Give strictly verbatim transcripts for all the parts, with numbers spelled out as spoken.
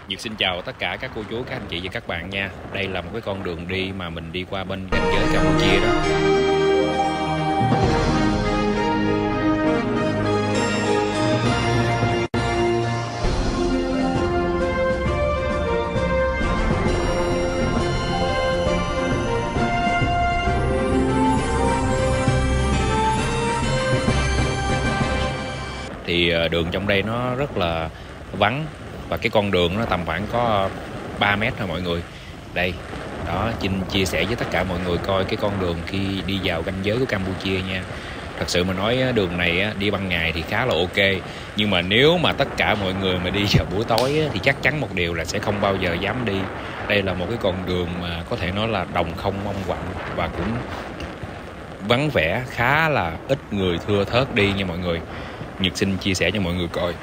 Nhật xin chào tất cả các cô chú, các anh chị và các bạn nha. Đây là một cái con đường đi mà mình đi qua bên ranh giới Campuchia đó. Thì đường trong đây nó rất là vắng và cái con đường nó tầm khoảng có ba mét thôi mọi người. Đây, đó, Chinh chia sẻ với tất cả mọi người coi cái con đường khi đi vào ranh giới của Campuchia nha. Thật sự mà nói đường này đi ban ngày thì khá là ok, nhưng mà nếu mà tất cả mọi người mà đi vào buổi tối thì chắc chắn một điều là sẽ không bao giờ dám đi. Đây là một cái con đường mà có thể nói là đồng không mong quạnh và cũng vắng vẻ, khá là ít người thưa thớt đi nha mọi người. Nhật xin chia sẻ cho mọi người coi.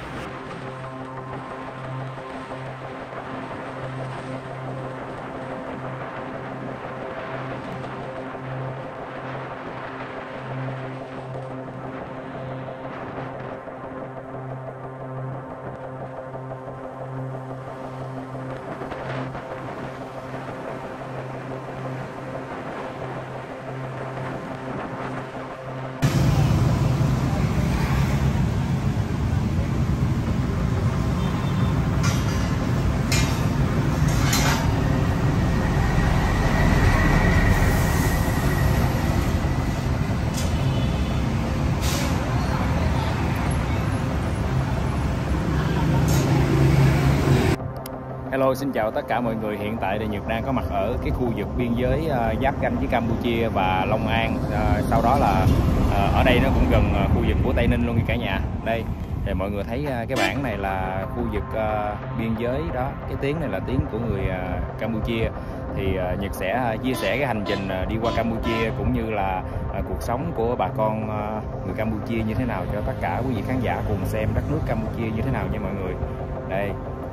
Hello, xin chào tất cả mọi người. Hiện tại thì Nhật đang có mặt ở cái khu vực biên giới uh, giáp ranh với Campuchia và Long An. Uh, sau đó là uh, ở đây nó cũng gần uh, khu vực của Tây Ninh luôn cả nhà. Đây thì mọi người thấy uh, cái bảng này là khu vực uh, biên giới đó. Cái tiếng này là tiếng của người uh, Campuchia. Thì uh, Nhật sẽ uh, chia sẻ cái hành trình uh, đi qua Campuchia cũng như là uh, cuộc sống của bà con uh, người Campuchia như thế nào cho tất cả quý vị khán giả cùng xem đất nước Campuchia như thế nào nha mọi người. Đây.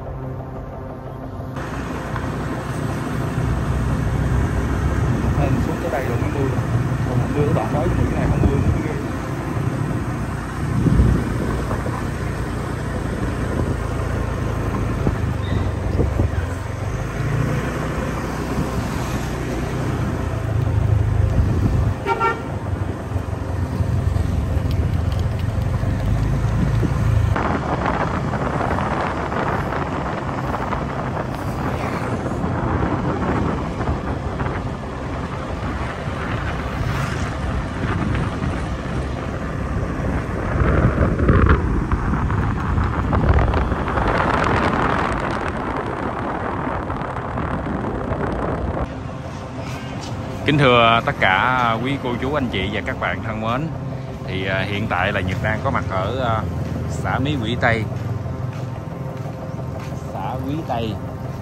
Xuống tới đây rồi mới mưa, còn mưa cái đoạn đó thì cái này không mưa nữa. Kính thưa tất cả quý cô chú anh chị và các bạn thân mến, thì uh, hiện tại là Nhật đang có mặt ở uh, xã Mí Quỷ Tây, xã Quý Tây,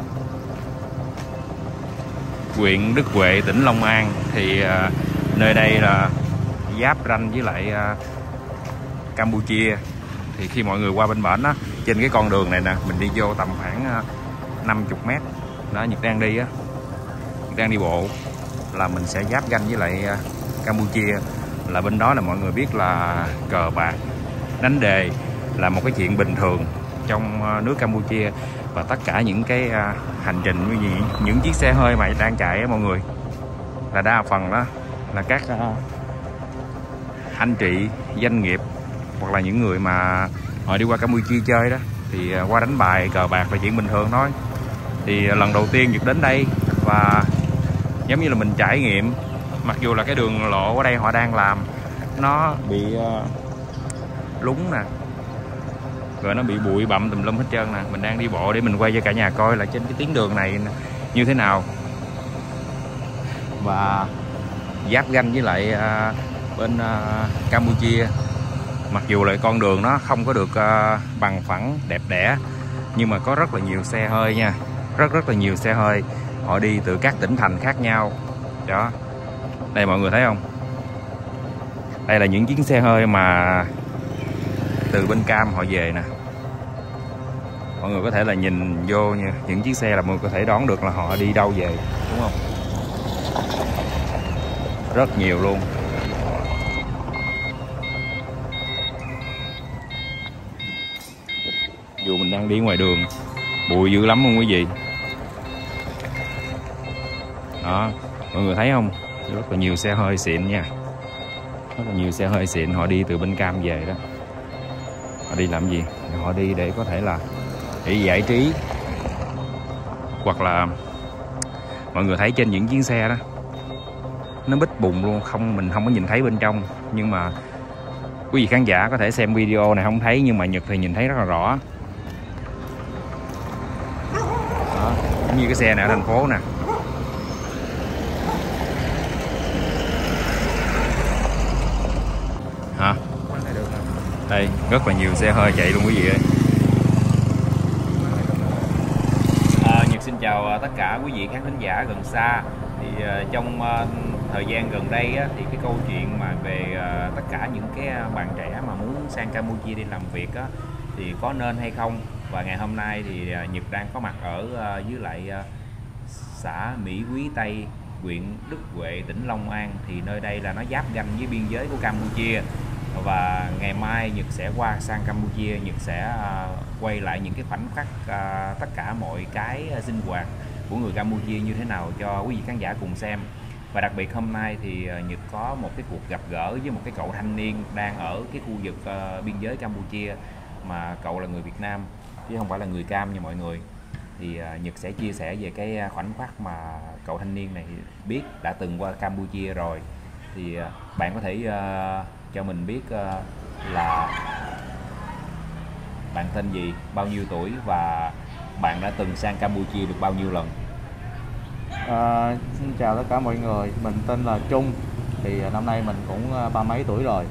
huyện Đức Huệ, tỉnh Long An. Thì uh, nơi đây là giáp ranh với lại uh, Campuchia. Thì khi mọi người qua bên bển á, trên cái con đường này nè, mình đi vô tầm khoảng uh, năm mươi mét đó, Nhật đang đi á, Nhật đang đi bộ là mình sẽ giáp ranh với lại Campuchia. Là bên đó là mọi người biết là cờ bạc, đánh đề là một cái chuyện bình thường trong nước Campuchia. Và tất cả những cái hành trình như gì, những chiếc xe hơi mà đang chạy á mọi người, là đa phần đó là các anh chị doanh nghiệp hoặc là những người mà họ đi qua Campuchia chơi đó, thì qua đánh bài cờ bạc là chuyện bình thường thôi. Thì lần đầu tiên Nhật đến đây và giống như là mình trải nghiệm, mặc dù là cái đường lộ ở đây họ đang làm nó bị uh, lúng nè, rồi nó bị bụi bặm tùm lum hết trơn nè. Mình đang đi bộ để mình quay cho cả nhà coi là trên cái tuyến đường này như thế nào. Và giáp ranh với lại uh, bên uh, Campuchia, mặc dù là con đường nó không có được uh, bằng phẳng đẹp đẽ, nhưng mà có rất là nhiều xe hơi nha, rất rất là nhiều xe hơi. Họ đi từ các tỉnh thành khác nhau đó. Đây mọi người thấy không, đây là những chuyến xe hơi mà từ bên Cam họ về nè. Mọi người có thể là nhìn vô nha, những chiếc xe là mọi người có thể đoán được là họ đi đâu về, đúng không? Rất nhiều luôn. Dù mình đang đi ngoài đường Bụi dữ lắm luôn quý vị. Đó, mọi người thấy không? Rất là nhiều xe hơi xịn nha. Rất là nhiều xe hơi xịn, họ đi từ bên Cam về đó. Họ đi làm gì? Họ đi để có thể là để giải trí. Hoặc là mọi người thấy trên những chuyến xe đó, nó bít bùng luôn, không mình không có nhìn thấy bên trong. Nhưng mà quý vị khán giả có thể xem video này không thấy, nhưng mà Nhật thì nhìn thấy rất là rõ. Đó, giống như cái xe này ở thành phố nè. Hả? Đây, rất là nhiều xe hơi chạy luôn quý vị ơi. À, Nhật xin chào tất cả quý vị khán thính giả gần xa. Thì uh, trong uh, thời gian gần đây á, thì cái câu chuyện mà về uh, tất cả những cái bạn trẻ mà muốn sang Campuchia đi làm việc á, thì có nên hay không. Và ngày hôm nay thì uh, Nhật đang có mặt ở uh, dưới lại uh, xã Mỹ Quý Tây, huyện Đức Huệ, tỉnh Long An. Thì nơi đây là nó giáp ranh với biên giới của Campuchia. Và ngày mai Nhật sẽ qua sang Campuchia, Nhật sẽ uh, quay lại những cái khoảnh khắc uh, tất cả mọi cái uh, sinh hoạt của người Campuchia như thế nào cho quý vị khán giả cùng xem. Và đặc biệt hôm nay thì uh, Nhật có một cái cuộc gặp gỡ với một cái cậu thanh niên đang ở cái khu vực uh, biên giới Campuchia, mà cậu là người Việt Nam chứ không phải là người Cam như mọi người. Thì uh, Nhật sẽ chia sẻ về cái khoảnh khắc mà cậu thanh niên này biết đã từng qua Campuchia rồi. Thì uh, bạn có thể uh, cho mình biết uh, là bạn tên gì, bao nhiêu tuổi và bạn đã từng sang Campuchia được bao nhiêu lần? À, xin chào tất cả mọi người, mình tên là Trung. Thì năm nay mình cũng ba mấy tuổi rồi.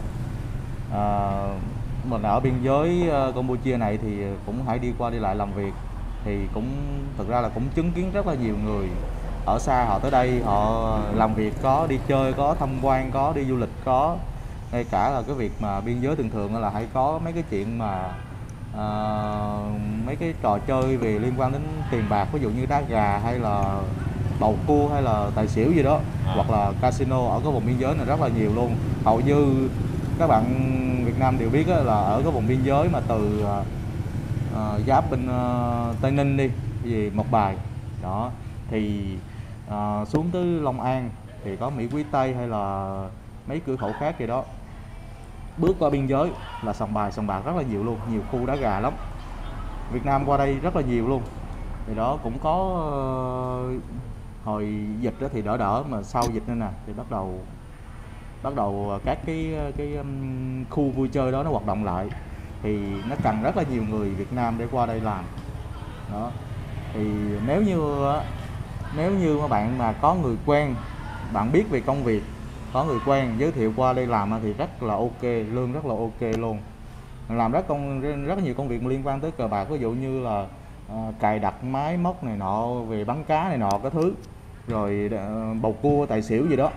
À, mình ở biên giới Campuchia này thì cũng phải đi qua đi lại làm việc. Thì cũng thực ra là cũng chứng kiến rất là nhiều người ở xa họ tới đây, họ làm việc, có đi chơi, có tham quan, có đi du lịch, có ngay cả là cái việc mà biên giới thường thường là hay có mấy cái chuyện mà à, mấy cái trò chơi về liên quan đến tiền bạc, ví dụ như đá gà hay là bầu cua hay là tài xỉu gì đó, à. hoặc là casino ở cái vùng biên giới này rất là nhiều luôn. Hầu như các bạn Việt Nam đều biết là ở cái vùng biên giới mà từ uh, giáp bên uh, Tây Ninh đi, gì Mộc Bài đó, thì uh, xuống tới Long An thì có Mỹ Quý Tây hay là mấy cửa khẩu khác gì đó, bước qua biên giới là sòng bài sòng bạc rất là nhiều luôn, nhiều khu đá gà lắm. Việt Nam qua đây rất là nhiều luôn. Thì đó cũng có uh, hồi dịch đó thì đỡ đỡ, mà sau dịch nên nè thì bắt đầu bắt đầu các cái cái um, khu vui chơi đó nó hoạt động lại, thì nó cần rất là nhiều người Việt Nam để qua đây làm đó. Thì nếu như nếu như mà bạn mà có người quen, bạn biết về công việc, có người quen giới thiệu qua đây làm thì rất là ok, lương rất là ok luôn. Làm rất công rất nhiều công việc liên quan tới cờ bạc, ví dụ như là uh, cài đặt máy móc này nọ, về bắn cá này nọ cái thứ, rồi uh, bầu cua tài xỉu gì đó.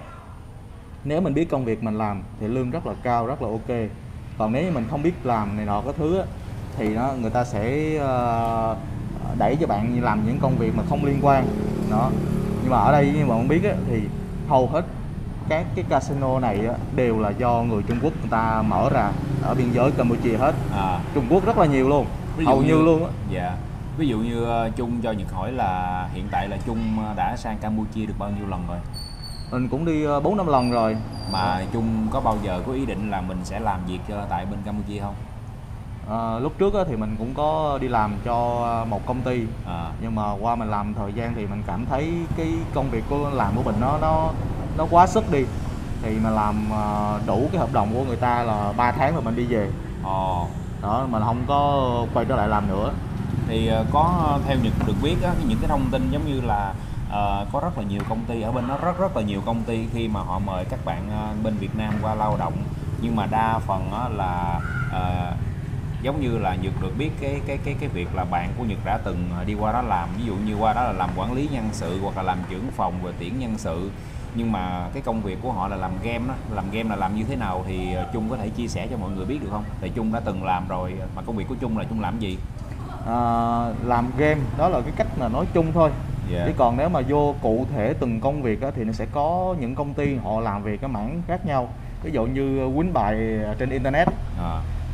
Nếu mình biết công việc mình làm thì lương rất là cao, rất là ok. Còn nếu như mình không biết làm này nọ cái thứ thì nó người ta sẽ uh, đẩy cho bạn làm những công việc mà không liên quan đó. Nhưng mà ở đây như bạn biết á, thì hầu hết các cái casino này á, đều là do người Trung Quốc người ta mở ra ở biên giới Campuchia hết. À. Trung Quốc rất là nhiều luôn, hầu như, như luôn á. Dạ. Ví dụ như uh, Trung cho Nhật hỏi là hiện tại là Trung đã sang Campuchia được bao nhiêu lần rồi? Mình cũng đi bốn năm lần rồi. Mà Trung có bao giờ có ý định là mình sẽ làm việc tại bên Campuchia không? À, lúc trước thì mình cũng có đi làm cho một công ty, à. nhưng mà qua mình làm thời gian thì mình cảm thấy cái công việc của làm của mình nó nó nó quá sức đi, thì mà làm đủ cái hợp đồng của người ta là ba tháng rồi mình đi về. Ồ. Đó, mình không có quay trở lại làm nữa. Thì có theo Nhật được biết á, những cái thông tin giống như là uh, có rất là nhiều công ty ở bên đó, rất rất là nhiều công ty khi mà họ mời các bạn uh, bên Việt Nam qua lao động, nhưng mà đa phần á, là uh, giống như là Nhật được biết cái cái cái cái việc là bạn của Nhật đã từng đi qua đó làm, ví dụ như qua đó là làm quản lý nhân sự hoặc là làm trưởng phòng và tuyển nhân sự. Nhưng mà cái công việc của họ là làm game đó, làm game là làm như thế nào thì Trung có thể chia sẻ cho mọi người biết được không? Tại Trung đã từng làm rồi, mà công việc của Trung là Trung làm gì? À, làm game đó là cái cách mà nói chung thôi. Yeah. Chứ còn nếu mà vô cụ thể từng công việc đó, thì nó sẽ có những công ty họ làm về cái mảng khác nhau. Ví dụ như quýnh bài trên internet, à.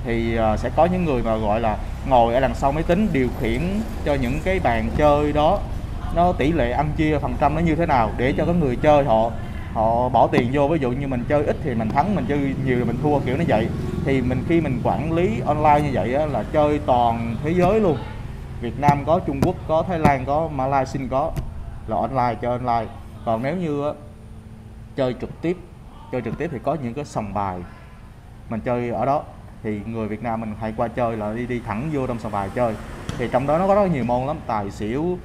thì uh, sẽ có những người mà gọi là ngồi ở đằng sau máy tính điều khiển cho những cái bàn chơi đó, nó tỷ lệ ăn chia phần trăm nó như thế nào để cho cái người chơi họ họ bỏ tiền vô. Ví dụ như mình chơi ít thì mình thắng, mình chơi nhiều thì mình thua, kiểu nó vậy. Thì mình khi mình quản lý online như vậy á, là chơi toàn thế giới luôn, Việt Nam có, Trung Quốc có, Thái Lan có, Malaysia có, là online, chơi online. Còn nếu như á, chơi trực tiếp chơi trực tiếp thì có những cái sòng bài mình chơi ở đó, thì người Việt Nam mình hay qua chơi là đi đi thẳng vô trong sòng bài chơi. Thì trong đó nó có rất nhiều môn lắm, tài xỉu, uh,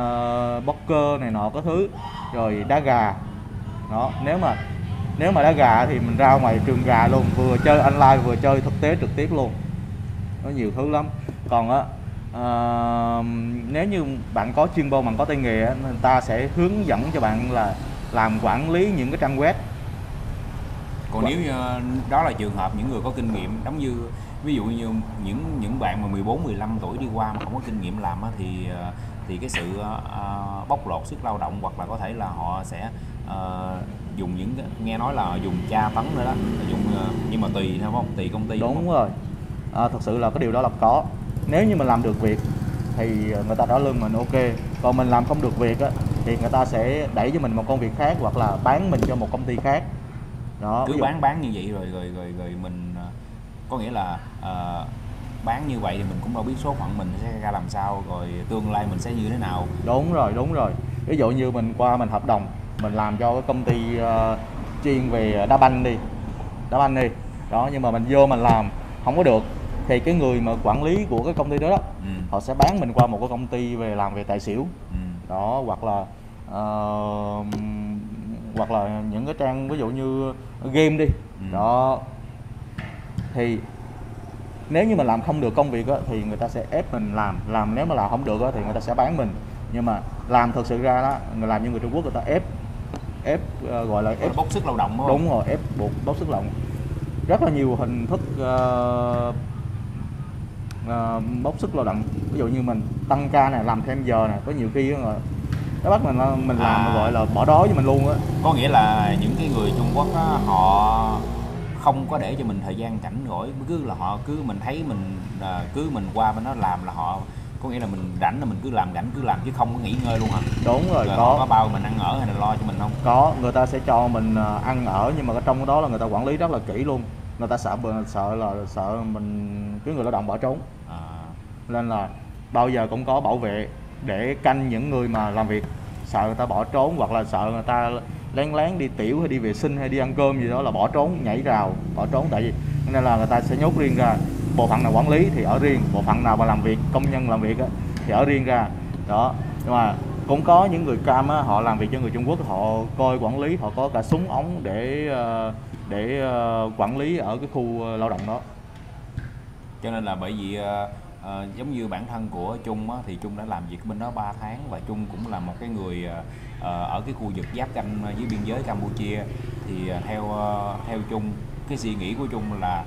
poker này nọ có thứ, rồi đá gà đó. Nếu mà nếu mà đá gà thì mình ra ngoài trường gà luôn, vừa chơi online vừa chơi thực tế trực tiếp luôn, có nhiều thứ lắm. Còn á uh, nếu như bạn có chuyên môn, bạn có tay nghề á, người ta sẽ hướng dẫn cho bạn là làm quản lý những cái trang web. Còn nếu như đó là trường hợp những người có kinh nghiệm, giống như ví dụ như những những bạn mà mười bốn mười lăm tuổi đi qua mà không có kinh nghiệm làm á, thì thì cái sự uh, bóc lột sức lao động, hoặc là có thể là họ sẽ uh, dùng những nghe nói là dùng tra tấn nữa đó, dùng uh, nhưng mà tùy theo không tùy công ty. Đúng, đúng rồi, à, thật sự là cái điều đó là có. Nếu như mình làm được việc thì người ta trả lương mình ok, còn mình làm không được việc á, thì người ta sẽ đẩy cho mình một công việc khác, hoặc là bán mình cho một công ty khác đó. Cứ bán bán như vậy rồi rồi rồi rồi mình có nghĩa là uh, bán như vậy thì mình cũng đâu biết số phận mình sẽ ra làm sao, rồi tương lai mình sẽ như thế nào. Đúng rồi, đúng rồi. Ví dụ như mình qua mình hợp đồng, mình làm cho cái công ty uh, chuyên về đá banh đi, đá banh đi đó, nhưng mà mình vô mình làm không có được, thì cái người mà quản lý của cái công ty đó, đó ừ. họ sẽ bán mình qua một cái công ty về làm về tài xỉu ừ. đó, hoặc là uh, hoặc là những cái trang ví dụ như game đi ừ. đó. Thì nếu như mình làm không được công việc á, thì người ta sẽ ép mình làm làm nếu mà làm không được á, thì người ta sẽ bán mình. Nhưng mà làm thực sự ra đó, người làm như người Trung Quốc, người ta ép ép uh, gọi là ép bóc sức lao động. Đúng, đúng rồi, ép buộc bóc sức lao động. Rất là nhiều hình thức uh, uh, bóc sức lao động. Ví dụ như mình tăng ca này, làm thêm giờ này, có nhiều khi rồi nó bắt mình mình làm à, gọi là bỏ đói cho mình luôn á. Có nghĩa là những cái người Trung Quốc á, họ không có để cho mình thời gian rảnh rỗi, cứ là họ cứ mình thấy mình cứ mình qua bên đó làm là họ có nghĩa là mình rảnh là mình cứ làm, rảnh cứ làm chứ không có nghỉ ngơi luôn hả? Đúng rồi, rồi có. Họ có bao mình ăn ở hay là lo cho mình không? Có, người ta sẽ cho mình ăn ở, nhưng mà trong đó là người ta quản lý rất là kỹ luôn. Người ta sợ sợ là sợ mình cái người lao động bỏ trốn à. Nên là bao giờ cũng có bảo vệ để canh những người mà làm việc, sợ người ta bỏ trốn, hoặc là sợ người ta lén lén đi tiểu hay đi vệ sinh hay đi ăn cơm gì đó là bỏ trốn, nhảy rào bỏ trốn. Tại vì nên là người ta sẽ nhốt riêng ra, bộ phận nào quản lý thì ở riêng, bộ phận nào mà làm việc, công nhân làm việc á, thì ở riêng ra đó. Nhưng mà cũng có những người cam á, họ làm việc cho người Trung Quốc, họ coi quản lý, họ có cả súng ống để để quản lý ở cái khu lao động đó. Cho nên là bởi vì À, giống như bản thân của Trung á, thì Trung đã làm việc bên đó ba tháng, và Trung cũng là một cái người à, ở cái khu vực giáp ranh với biên giới Campuchia. Thì à, theo à, theo Trung, cái suy nghĩ của Trung là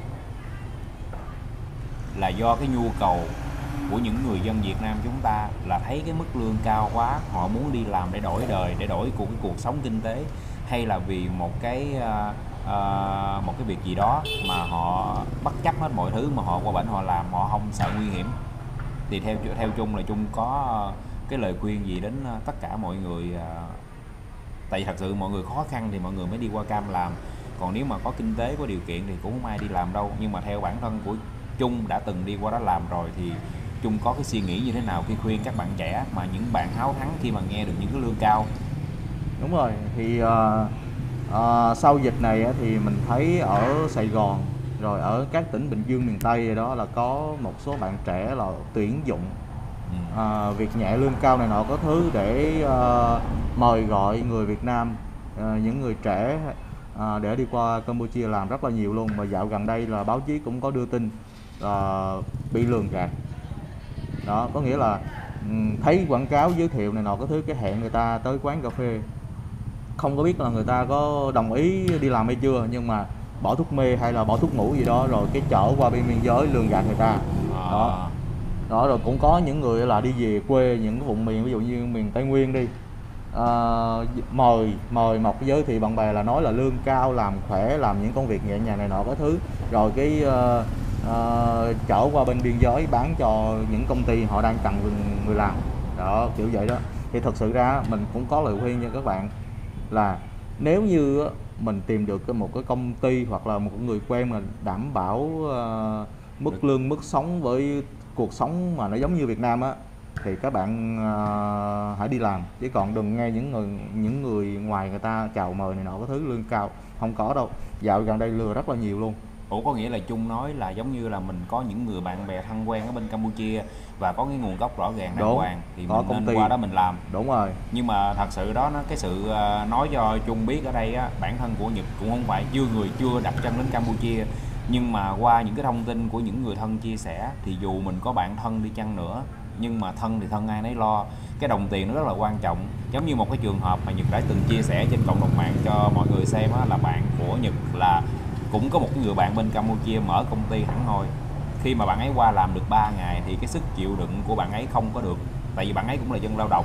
là do cái nhu cầu của những người dân Việt Nam chúng ta là thấy cái mức lương cao quá, họ muốn đi làm để đổi đời, để đổi cuộc cái cuộc sống kinh tế, hay là vì một cái à, Uh, một cái việc gì đó mà họ bất chấp hết mọi thứ mà họ qua bển họ làm, họ không sợ nguy hiểm. Thì theo theo Trung là Trung có cái lời khuyên gì đến tất cả mọi người, uh, tại vì thật sự mọi người khó khăn thì mọi người mới đi qua Cam làm, còn nếu mà có kinh tế, có điều kiện thì cũng không ai đi làm đâu. Nhưng mà theo bản thân của Trung đã từng đi qua đó làm rồi, thì Trung có cái suy nghĩ như thế nào khi khuyên các bạn trẻ, mà những bạn háo thắng khi mà nghe được những cái lương cao? Đúng rồi, thì uh... À, sau dịch này thì mình thấy ở Sài Gòn rồi ở các tỉnh Bình Dương miền Tây đó là có một số bạn trẻ là tuyển dụng à, việc nhẹ lương cao này nọ có thứ để à, mời gọi người Việt Nam, à, những người trẻ à, để đi qua Campuchia làm rất là nhiều luôn. Mà dạo gần đây là báo chí cũng có đưa tin là bị lường gạt đó, có nghĩa là thấy quảng cáo giới thiệu này nọ có thứ, cái hẹn người ta tới quán cà phê, không có biết là người ta có đồng ý đi làm hay chưa, nhưng mà bỏ thuốc mê hay là bỏ thuốc ngủ gì đó, rồi cái chở qua bên biên giới lường gạt người ta đó. Đó, rồi cũng có những người là đi về quê, những cái vùng miền ví dụ như miền Tây Nguyên đi, à, mời mời một cái giới thiệu bạn bè là nói là lương cao, làm khỏe, làm những công việc nhẹ nhàng này nọ có thứ, rồi cái uh, uh, chở qua bên biên giới bán cho những công ty họ đang cần người làm đó, kiểu vậy đó. Thì thật sự ra mình cũng có lời khuyên cho các bạn là nếu như mình tìm được một cái công ty hoặc là một người quen mà đảm bảo uh, mức lương, mức sống với cuộc sống mà nó giống như Việt Nam á, thì các bạn uh, hãy đi làm, chứ còn đừng nghe những người những người ngoài người ta chào mời này nọ có thứ lương cao, không có đâu. Dạo gần đây lừa rất là nhiều luôn. Ủa có nghĩa là Chung nói là giống như là mình có những người bạn bè thân quen ở bên Campuchia và có cái nguồn gốc rõ ràng đàng hoàng thì có mình công nên ty qua đó mình làm. Đúng rồi. Nhưng mà thật sự đó, nó cái sự uh, nói cho Chung biết ở đây á, bản thân của Nhật cũng không phải chưa người chưa đặt chân đến Campuchia, nhưng mà qua những cái thông tin của những người thân chia sẻ thì dù mình có bạn thân đi chăng nữa, nhưng mà thân thì thân ai nấy lo, cái đồng tiền nó rất là quan trọng. Giống như một cái trường hợp mà Nhật đã từng chia sẻ trên cộng đồng mạng cho mọi người xem á, là bạn của Nhật là cũng có một người bạn bên Campuchia mở công ty hẳn hoi. Khi mà bạn ấy qua làm được ba ngày thì cái sức chịu đựng của bạn ấy không có được, tại vì bạn ấy cũng là dân lao động,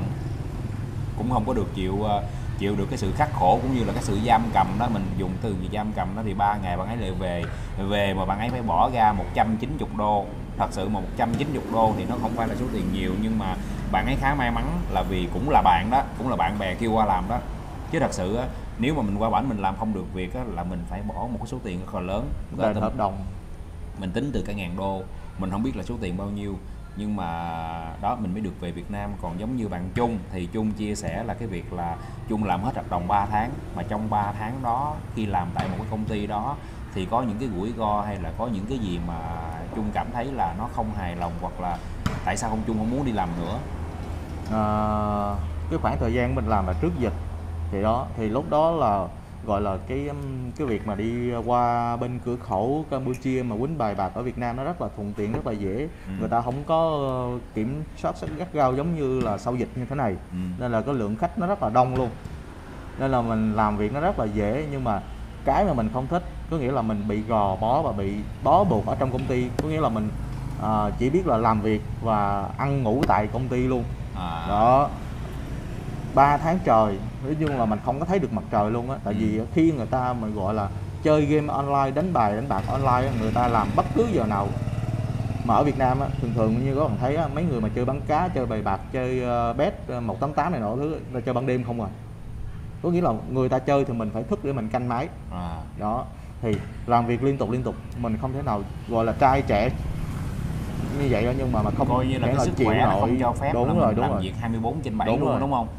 cũng không có được chịu chịu được cái sự khắc khổ cũng như là cái sự giam cầm đó. Mình dùng từ gì giam cầm đó thì ba ngày bạn ấy lại về về mà bạn ấy phải bỏ ra một trăm chín mươi đô. Thật sự mà một trăm chín mươi đô thì nó không phải là số tiền nhiều, nhưng mà bạn ấy khá may mắn là vì cũng là bạn đó, cũng là bạn bè kêu qua làm đó. Chứ thật sự á, nếu mà mình qua bển mình làm không được việc á, là mình phải bỏ một cái số tiền rất là lớn. Đền hợp đồng mình tính từ cả ngàn đô, mình không biết là số tiền bao nhiêu, nhưng mà đó mình mới được về Việt Nam. Còn giống như bạn Chung thì Chung chia sẻ là cái việc là Chung làm hết hợp đồng ba tháng, mà trong ba tháng đó khi làm tại một cái công ty đó thì có những cái rủi ro hay là có những cái gì mà Chung cảm thấy là nó không hài lòng, hoặc là tại sao không Chung không muốn đi làm nữa? À, cái khoảng thời gian mình làm là trước dịch thì đó, thì lúc đó là gọi là cái cái việc mà đi qua bên cửa khẩu Campuchia mà quýnh bài bạc ở Việt Nam nó rất là thuận tiện, rất là dễ. Ừ. Người ta không có kiểm soát gắt gao giống như là sau dịch như thế này. Ừ. Nên là cái lượng khách nó rất là đông luôn, nên là mình làm việc nó rất là dễ. Nhưng mà cái mà mình không thích có nghĩa là mình bị gò bó và bị bó buộc ở trong công ty, có nghĩa là mình à, chỉ biết là làm việc và ăn ngủ tại công ty luôn. À. Đó, ba tháng trời nói chung là mình không có thấy được mặt trời luôn á. Tại ừ. vì khi người ta mà gọi là chơi game online, đánh bài đánh bạc online, người ta làm bất cứ giờ nào. Mà ở Việt Nam á, thường thường như các bạn thấy á, mấy người mà chơi bắn cá, chơi bài bạc, chơi uh, bet một tám tám này nọ thứ là chơi ban đêm không à. Có nghĩa là người ta chơi thì mình phải thức để mình canh máy. À. Đó, thì làm việc liên tục liên tục, mình không thể nào gọi là trai trẻ như vậy đó, nhưng mà mà không coi như là cái là sức khỏe nó không cho phép. Đúng là rồi, mình đúng làm rồi. việc hai mươi bốn trên bảy đúng luôn rồi. Đúng không?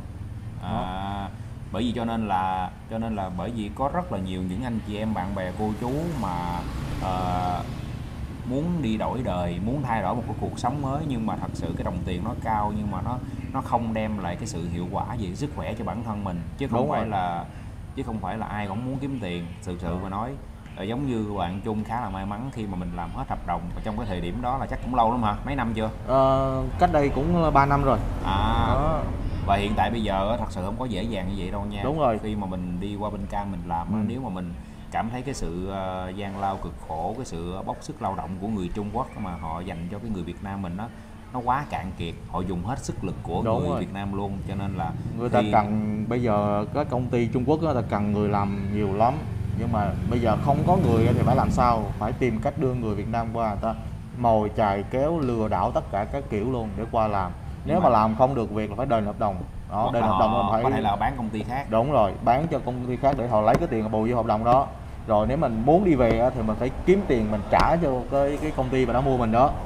À, bởi vì cho nên là cho nên là bởi vì có rất là nhiều những anh chị em bạn bè cô chú mà uh, muốn đi đổi đời, muốn thay đổi một cái cuộc sống mới, nhưng mà thật sự cái đồng tiền nó cao nhưng mà nó nó không đem lại cái sự hiệu quả về sức khỏe cho bản thân mình, chứ không đúng phải rồi. là chứ không phải là ai cũng muốn kiếm tiền. Thực sự mà nói, giống như bạn Chung khá là may mắn khi mà mình làm hết hợp đồng, và trong cái thời điểm đó là chắc cũng lâu lắm hả? Mấy năm chưa? Ờ, cách đây cũng ba năm rồi. À. Đó. Và hiện tại bây giờ thật sự không có dễ dàng như vậy đâu nha. Đúng rồi. Khi mà mình đi qua bên Cam mình làm, ừ. nếu mà mình cảm thấy cái sự uh, gian lao cực khổ, cái sự bóc sức lao động của người Trung Quốc mà họ dành cho cái người Việt Nam mình đó, nó quá cạn kiệt, họ dùng hết sức lực của Đúng người rồi. Việt Nam luôn, cho nên là người ta khi... cần bây giờ các công ty Trung Quốc đó, ta cần người làm nhiều lắm, nhưng mà bây giờ không có người thì phải làm sao? Phải tìm cách đưa người Việt Nam qua, người ta mồi chài kéo lừa đảo tất cả các kiểu luôn để qua làm. Nếu nhưng mà... mà làm không được việc là phải đền hợp đồng. Đó, đền hợp đồng là phải có thể là bán công ty khác. Đúng rồi, bán cho công ty khác để họ lấy cái tiền bù vô hợp đồng đó. Rồi nếu mình muốn đi về thì mình phải kiếm tiền mình trả cho cái cái công ty mà đã mua mình đó.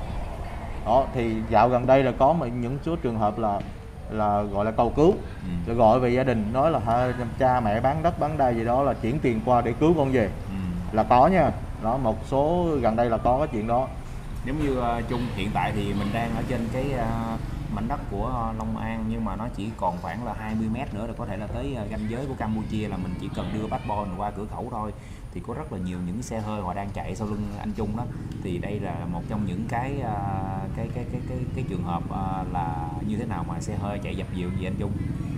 Đó thì dạo gần đây là có những số trường hợp là là gọi là cầu cứu, ừ. rồi gọi về gia đình nói là cha mẹ bán đất bán đai gì đó là chuyển tiền qua để cứu con về, ừ. là có nha. Đó, một số gần đây là có cái chuyện đó. Giống như uh, Chung hiện tại thì mình đang ở trên cái uh, mảnh đất của uh, Long An, nhưng mà nó chỉ còn khoảng là hai mươi mét nữa là có thể là tới uh, ranh giới của Campuchia, là mình chỉ cần đưa passport qua cửa khẩu thôi. Thì có rất là nhiều những xe hơi họ đang chạy sau lưng anh Chung đó. Thì đây là một trong những cái uh, cái, cái cái cái cái trường hợp uh, là như thế nào mà xe hơi chạy dập dìu gì anh Chung?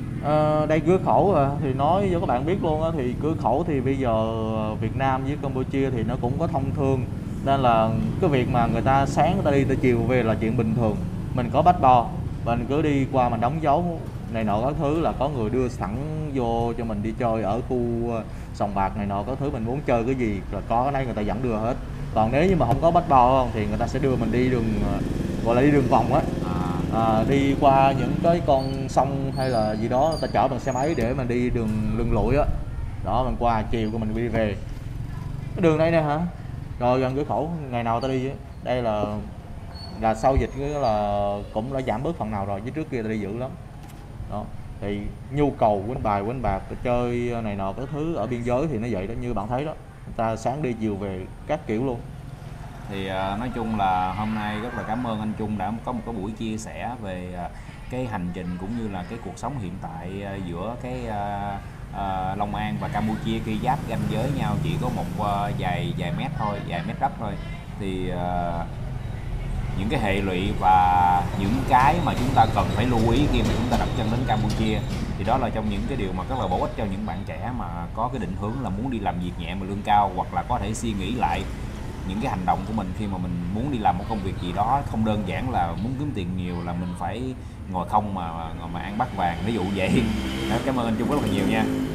À, đây cửa khẩu à, thì nói cho các bạn biết luôn á, thì cửa khẩu thì bây giờ Việt Nam với Campuchia thì nó cũng có thông thương, nên là cái việc mà người ta sáng người ta đi tới chiều về là chuyện bình thường. Mình có passport, mình cứ đi qua mình đóng dấu này nọ các thứ là có người đưa sẵn vô cho mình đi chơi ở khu sòng bạc này nọ các thứ, mình muốn chơi cái gì là có cái này người ta dẫn đưa hết. Còn nếu như mà không có passport không thì người ta sẽ đưa mình đi đường gọi là đi đường vòng á, à, đi qua những cái con sông hay là gì đó, người ta chở bằng xe máy để mình đi đường lưng lụi á, đó mình qua chiều của mình đi về cái đường này nè hả. Rồi gần cửa khẩu ngày nào ta đi á. Đây là là sau dịch là cũng đã giảm bớt phần nào rồi, chứ trước kia ta đi dữ lắm đó. Thì nhu cầu quýnh bài quýnh bạc chơi này nọ các thứ ở biên giới thì nó vậy đó, như bạn thấy đó, người ta sáng đi chiều về các kiểu luôn. Thì uh, nói chung là hôm nay rất là cảm ơn anh Trung đã có một cái buổi chia sẻ về uh, cái hành trình cũng như là cái cuộc sống hiện tại uh, giữa cái uh, uh, Long An và Campuchia khi giáp ranh giới nhau chỉ có một uh, vài vài mét thôi, vài mét đất thôi. Thì uh, những cái hệ lụy và những cái mà chúng ta cần phải lưu ý khi mà chúng ta đặt chân đến Campuchia, thì đó là trong những cái điều mà rất là bổ ích cho những bạn trẻ mà có cái định hướng là muốn đi làm việc nhẹ mà lương cao, hoặc là có thể suy nghĩ lại những cái hành động của mình khi mà mình muốn đi làm một công việc gì đó, không đơn giản là muốn kiếm tiền nhiều là mình phải ngồi không mà mà ăn bát vàng, ví dụ vậy. Cảm ơn anh Trung rất là nhiều nha.